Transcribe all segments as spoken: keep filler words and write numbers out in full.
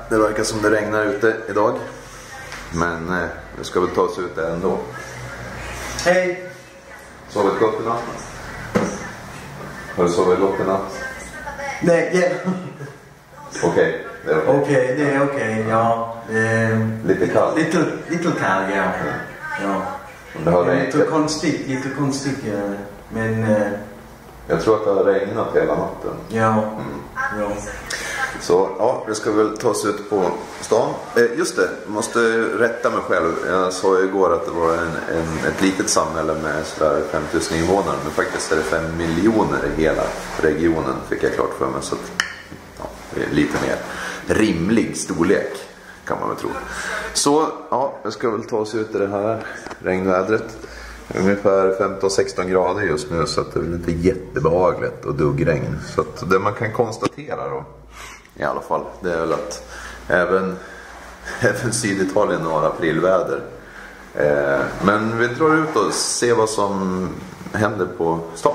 det verkar som det regnar ute idag. Men eh, vi ska väl ta oss ut där ändå. Hej! Sovit gott i natt? Har du sovit gott i natt? Nej, ja. Okej, okay, det är okej. Okay. Okej, okay, det är okej, okay, ja. Eh, lite kallt? Lite, lite kallt, ja. Ja. Det har det är lite konstigt, lite konstigt, ja. Men... Eh, jag tror att det har regnat hela natten. Ja, mm. ja. Så ja, vi ska väl ta oss ut på stan. Eh, just det, måste rätta mig själv. Jag sa igår att det var en, en, ett litet samhälle med sådär fem tusen invånare. Men faktiskt är det fem miljoner i hela regionen, fick jag klart för mig. Så att, ja, det är lite mer rimlig storlek kan man väl tro. Så ja, jag ska väl ta oss ut i det här regnvädret. Ungefär femton sexton grader just nu, så att det är väl inte jättebehagligt och duggregn. Så att det man kan konstatera då, i alla fall, det är väl att även, även Syditalien har aprilväder. Eh, men vi drar ut och ser vad som händer på stan.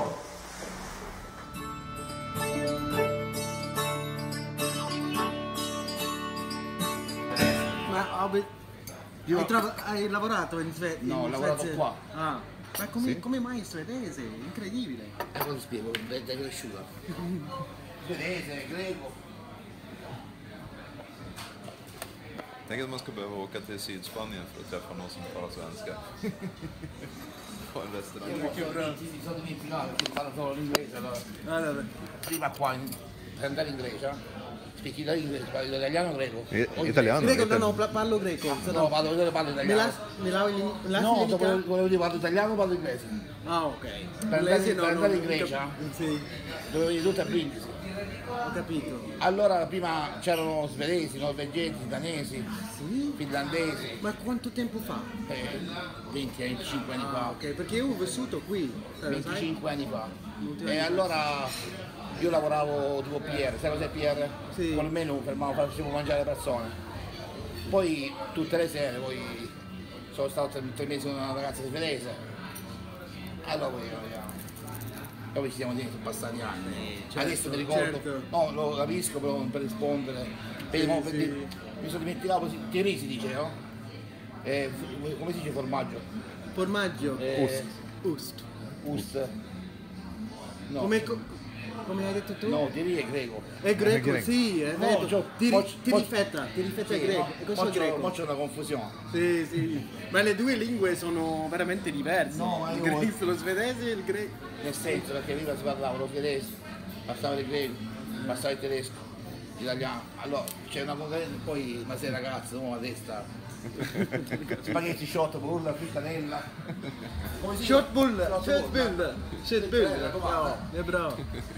Io... Hai, trova... hai lavorato in Svezia? No, ho lavorato qua. Ah. Ma come, sì. Come mai svedese? Incredibile. E eh, lo spiego, è cresciuta. Svedese, greco. Tänk att man ska behöva åka till Sydspanien för att träffa någon som talar svenska. På en restaurang. Mi sono dimenticato che parlo solo l'inglese. Allora. Prima qua per andare in Grecia. Speaking inglese, parlo italiano o greco? Italiano. Greco, no, no, parlo greco. No, parlo, parlo italiano. Me la, me la, no, volevo dire parlo italiano o parlo inglese? Ah, ok. Per andare, no, per andare in Grecia, sì. dovevo dire tutto a Brindisi. Ho capito. Allora prima c'erano svedesi, norvegesi, danesi, sì? finlandesi. Ma quanto tempo fa? Eh, venti venticinque anni ah, fa. Ok, perché io ho vissuto qui. venticinque sai? anni fa. E allora io lavoravo tipo P R, sai cos'è P R? Sì. Con il menù, fermavo, facevo mangiare le persone. Poi tutte le sere, poi sono stato tre, tre mesi con una ragazza svedese. Allora poi Poi ci siamo passati anni, certo, adesso mi ricordo, certo. No, lo capisco però per rispondere, per, sì, per, sì. Mi sono dimenticato, Thierry si dice, no? Eh, come si dice formaggio? Formaggio? Eh, Ust. Ust. Ust. No. Come, come hai detto tu? No, Thierry è greco. È greco, è greco. Sì, è no, vero. Ti, ti rifetta, ti rifetta sì, è greco. No, e cosa è greco? Ma c'è una confusione. Sì, sì. Ma le due lingue sono veramente diverse. No, il greco, lo svedese e il greco. Nel senso, perché prima si parlava lo svedese, passava il greco, passava il tedesco, l'italiano. Allora c'è una cosa, poi ma sei ragazzo, no, a testa. Spaghetti shot, bulla, frittanella. Shotbull, shotbull, shotbull. Bravo, är bra.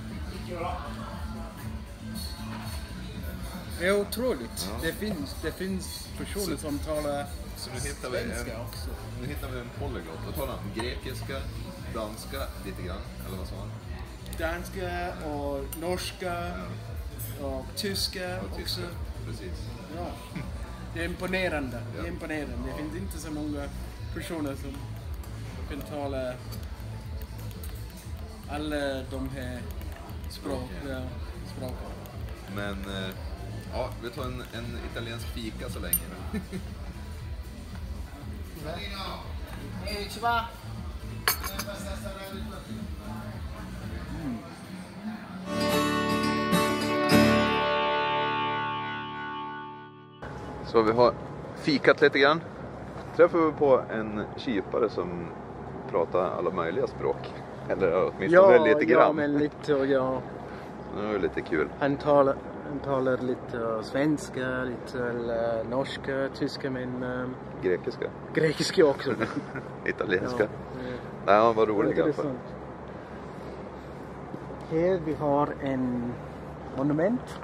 Det är otroligt. Ja. Det finns, det finns personer som talar så nu hittar vi en, också. Nu hittar vi en polyglot. Vad talar han? Grekiska, danska lite grann, eller vad sa han? Danska och norska ja. och tyska och också. Precis. Ja. Det är imponerande. Ja. Det är imponerande. Det finns inte så många personer som kan tala alla de här språken. Ja, språken. Men ja, vi tar en, en italiensk fika så länge. Eh, ci va? Mm. Så vi har fikat lite grann. Träffar vi på en kypare som pratar alla möjliga språk. Eller åtminstone ja, lite grann. Ja, men lite, ja. Det är lite kul. Han talar, han talar lite svenska, lite uh, norska, tyska, men... Um, grekiska. Grekiska också. Italienska. Ja, Nej, han var rolig i alla fall. Här vi har en monument.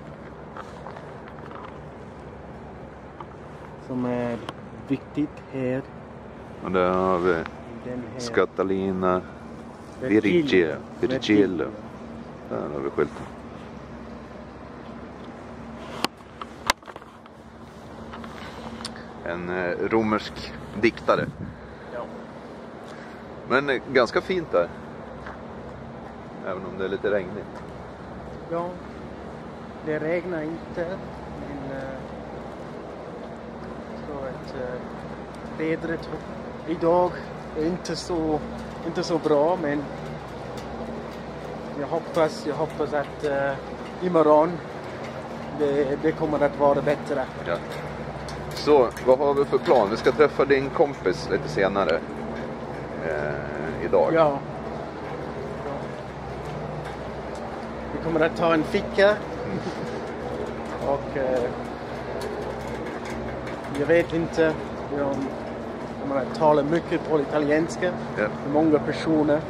Som är viktigt här. Och där har vi Scattalina Virgilio. Virgilio. Där har vi skylten. En eh, romersk diktare. Ja. Men eh, ganska fint där. Även om det är lite regnigt. Ja, det regnar inte. Men, eh, att uh, vädret idag är inte så, inte så bra, men jag hoppas, jag hoppas att uh, imorgon det, det kommer att vara bättre. Ja. Så, vad har vi för plan? Vi ska träffa din kompis lite senare eh, idag. Ja. Ja. Vi kommer att ta en fika. Mm. Och eh, jag vet inte om jag kommer att tala mycket på italienska. Ja. Med många personer.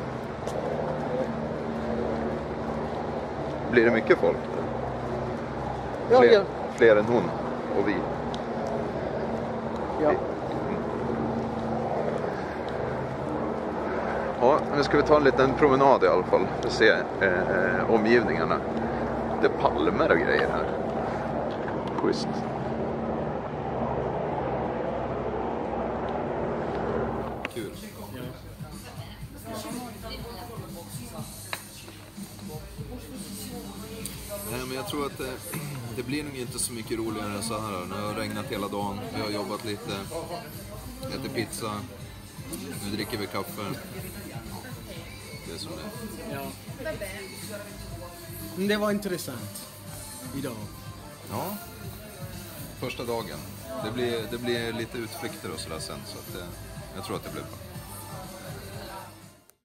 Blir det mycket folk? Ja, fler, ja. fler än hon och vi. Ja. Ja, nu ska vi ta en liten promenad i alla fall. För att se eh, omgivningarna. Det är palmer och grejer här. Schysst. Kul. Ja. Nej, men jag tror att det, det blir nog inte så mycket roligare än så här. Nu har jag regnat hela dagen. Vi har jobbat lite. Ätit pizza. Nu dricker vi kaffe. Det är som det. Ja. Men det var intressant idag. Ja. Första dagen. Det blir, det blir lite utflykter och sådär sen. Så att det, jag tror att det blir bra.